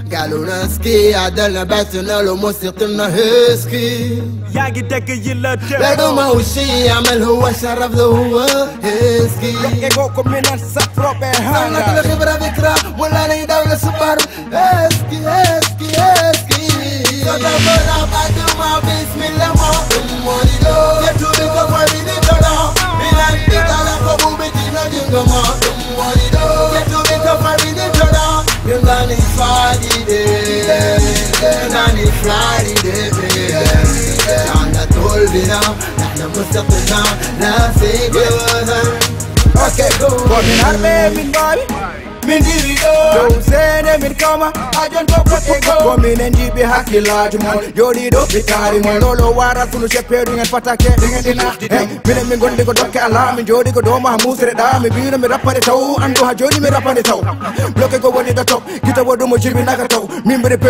قالوا نسكي عدلنا بعتنا له موسيقتنا هيسكي ياقي دق يلا لقوا ما هو الشي يعمل هو شرف له هو هيسكي يقوكم من السفر صارنا كل خبرة فكرة ولا لي دولة سوبر هيسكي هيسكي هيسكي صدقنا بعد ما بسم الله ما مولدو يتولي كفاري نتولا من عندك على قبو بتنا جنگما مولدو يتولي كفاري نتولا ينغاني فادي دي ينغاني فادي دي عنا طولبنا نحن مستقلنا لا سيقوذا اوكي جو ومن هربي من بالي من ديريدو دوسيني من كما أجن توقفو ومن نجيبي حكي لاجمون يوليدو بكاري مون لولو وارا سنو شبيرو ين فتاكي من غندي ko dokke ala min jodi ko do mahmusre da mi bino mi rappare taw andu ha joni mi rappare taw bloke go woni da top gita wodo mo jibi naga taw min bere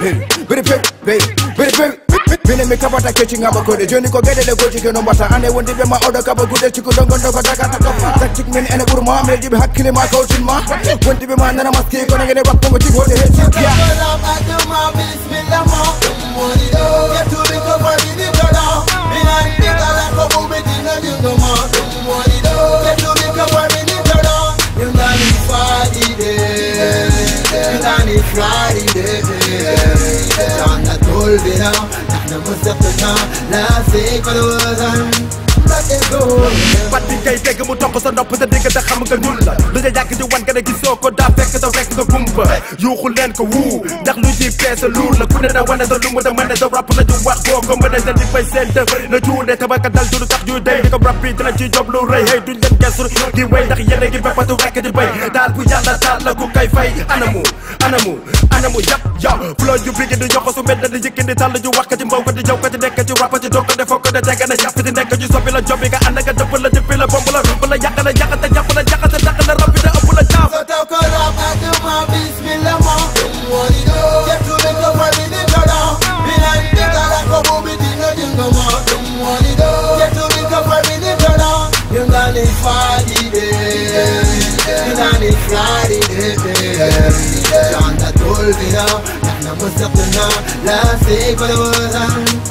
Bine mi kabata kechi ngaba kode joni ko gede le goji ke no bata ane wondi be ma odo kaba gude chiku dongo dongo daga ta kafa taktik min ene burma me jibi hakkile ma coachin ma wondi be ma nana maski ko ngene bakko mo chiku de heti ya bismillah ma woni do yetu bi ko bari ni dola min andi kala ko bu be dina dingo ma woni do yetu bi ko bari ni dola yungani fadi de yungani fadi de ana tolbina nahna mustaqilna la siqaluzan Pati kay dégg mu topp sa nopp te dégg te xam nga ñun la lu ja yàgg di wan nga ne gisoo ko daa fekk te rek nga gumba yuuxu leen ko wuu ndax lu ji peese luur la ku ne na wane sa lu mu da mën sa rap la ju wax boo ko mën a di fay seen dëf na juune tabaka dal du tax ñuy day di ko rap yi dina ci job lu rëy hey duñ leen gestu di way ndax yéene gi béppatu rekk di bay daal bu yàlla taal la ku kay fay anamu yap yow flow ju bigi di yokko su mel na di yëkkindi tàll ju wax ka ci mbaw ko di jaw ko ci nekk ci rap ci doog ko defoo ko de tegg na jàpp di nekk ju soppi la jobi nga ànd nga dëpp la jëppi la bomb la rumb la yàq la yàqate jàpp la jaxate dàq la rabbi te ëpp la jaam so taw ko rap aduma bismillah ma woni do yetu be ko fari ni dola min andi kala ko bu bi dina dingo ma woni do yetu be ko fari ni dola yungani fadi de yungani fadi de anda tolbina nahna mustaqilna la siqaluzan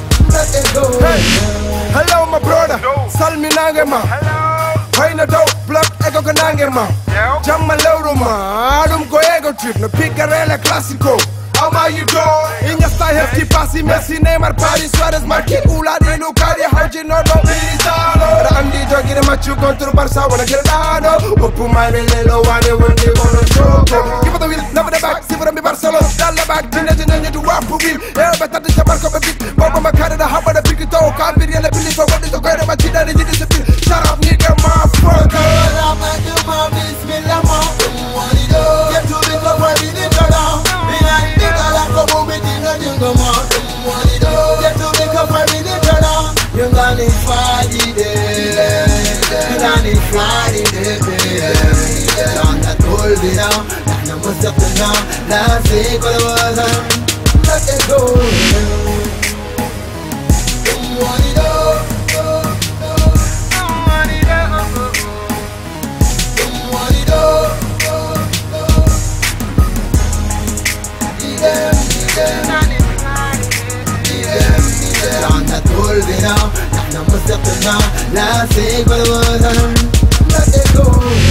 Hello my brother, salmi nangema Hayna dow block ego ko nangema Jamma lewruma ɗum ko ego trip no pigarele classico How are you doing? In your style hefty passy Messi Neymar Paris Suarez Marquis Uladi Lucari How'd you know no Pirizano Randy Jogi Machu contro Barça Wanna get it Oppu my lelo wane Wendi ono choco Give it the wheel, never the back See for me Barcelona Dalla back Jine jine du wapu wheel Ero betta di jabar ko bebit Bobo makare da haba da piki to Kabir yele pili ko wadi to goyre Machida di jidi sepil Shut up nigga motherfucker Rapa duma bismillah ma woni do yetu bi ko fari ni dola min andi kala ko bu be dina dingo ma woni do yetu bi ko fari ni dola yungani fadi de yungani fadi de anda tolbina nahna mustaqilna la siqaluzan let's go woni do عنا طولبنا نحن مستقلنا لا سيقبل وزن Let it go